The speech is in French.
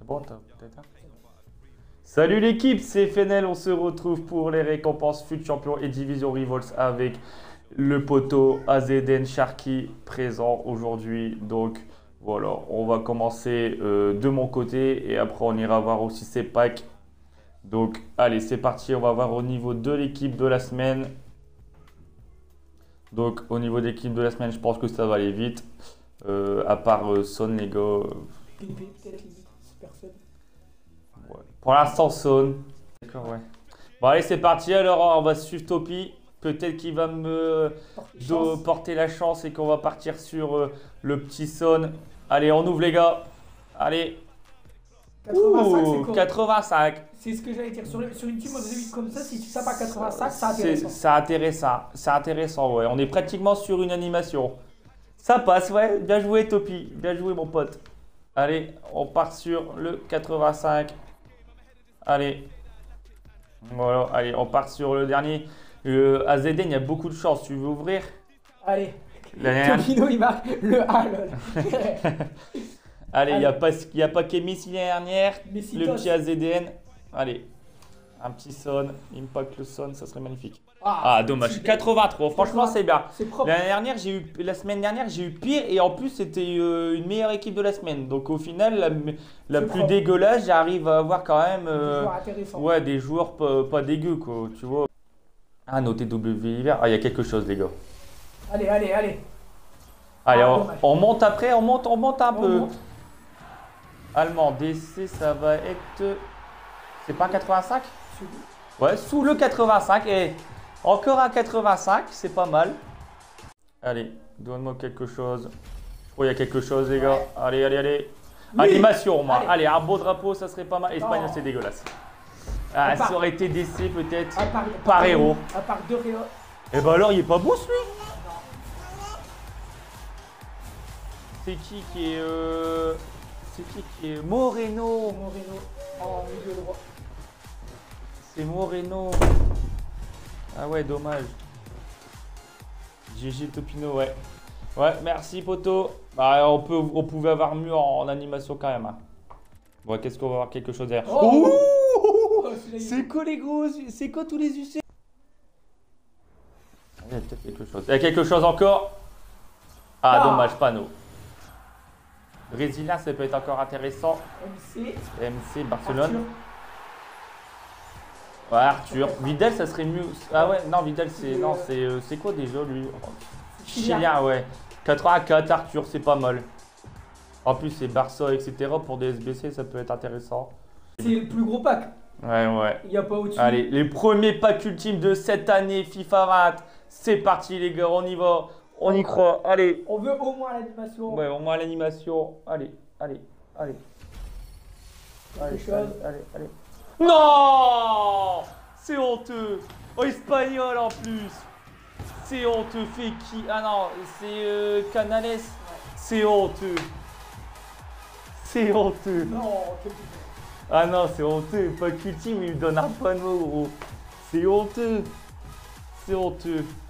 C'est bon, t'as peut-être un. Salut l'équipe, c'est FNL, on se retrouve pour les récompenses FUT Champion et Division Rivals avec le poteau AZN Sharky présent aujourd'hui. Donc voilà, on va commencer de mon côté et après on ira voir aussi ses packs. Donc allez, c'est parti, on va voir au niveau de l'équipe de la semaine. Donc au niveau de l'équipe de la semaine, je pense que ça va aller vite. À part Son, les gars. PP, peut-être limite, personne. Ouais. Pour l'instant, Son. D'accord, ouais. Bon, allez, c'est parti. Alors, on va suivre Topi. Peut-être qu'il va me porter la chance et qu'on va partir sur le petit Son. Allez, on ouvre, les gars. Allez. 85, c'est quoi 85. C'est ce que j'allais dire. Sur une team of the week comme ça, si tu tapes à 85, c'est intéressant. C'est intéressant, ouais. On est pratiquement sur une animation. Ça passe, ouais. Bien joué, Topi. Bien joué, mon pote. Allez, on part sur le 85. Allez. Voilà, allez, on part sur le dernier. AZN, il y a beaucoup de chance. Tu veux ouvrir? Allez. Topino, il marque le A, lol. Allez, il n'y a pas qu'Emis l'année dernière. Messi Le tos. petit AZN. Allez. Un petit Son. Impact le Son, ça serait magnifique. Ah, Dommage. super. 83, franchement, c'est bien. C'est propre. La semaine dernière, j'ai eu pire et en plus, c'était une meilleure équipe de la semaine. Donc, au final, la plus propre. dégueulasse, j'arrive à avoir quand même Intéressant. ouais, des joueurs pas dégueux, quoi. Tu vois. Ah, noté W hiver. Ah, il y a quelque chose, les gars. Allez, allez, allez. Allez, Dommage. on monte après, on monte un On peu. monte. Allemand, DC, ça va être. C'est pas un 85? Ouais, sous le 85. Et encore un 85, c'est pas mal. Allez, donne-moi quelque chose. Je crois qu'il y a quelque chose, les gars. Allez, allez, allez. Oui. Animation, moi. Allez. Allez, un beau drapeau, ça serait pas mal. Espagnol, c'est dégueulasse. Ah, À part- ça aurait été DC peut-être. À part, Par héros. À part deux Réo. Et bah alors, il est pas beau celui. C'est qui est. C'est qui est. Moreno. Moreno en milieu droit. C'est Moreno. Ah ouais, dommage. GG Topino, ouais. Ouais, merci poto. Bah, on pouvait avoir mieux en animation quand même. Hein. Bon, qu'est-ce qu'on va avoir quelque chose derrière. Oh. Ouh, Celui-là, il c'est quoi les gros? C'est quoi tous les UC? Il y a peut-être quelque chose. Il y a quelque chose encore. Ah, Ah. dommage, panneau. Brésilien, ça peut être encore intéressant. MC. MC, Barcelone. Arthur. Ouais, Arthur. Vidal, ça serait mieux. Ah ouais, non, Vidal, c'est quoi déjà lui? Chilien, ouais. 84, Arthur, c'est pas mal. En plus, c'est Barça, etc. Pour des SBC, ça peut être intéressant. C'est le plus gros pack. Ouais, ouais. Il n'y a pas au-dessus. Allez, les premiers packs ultimes de cette année, FIFA 20. C'est parti, les gars, on y va. On y croit. Allez. On veut au moins l'animation. Ouais, au moins l'animation. Allez, allez, allez. Allez, Quelque chose. allez, allez. Non! C'est honteux. Oh, espagnol en plus. C'est honteux. Fait qui? Ah non, c'est Canales. C'est honteux. C'est honteux. Non, Ah non, c'est honteux. Pas ultime, il me donne un panneau, gros. C'est honteux. C'est honteux.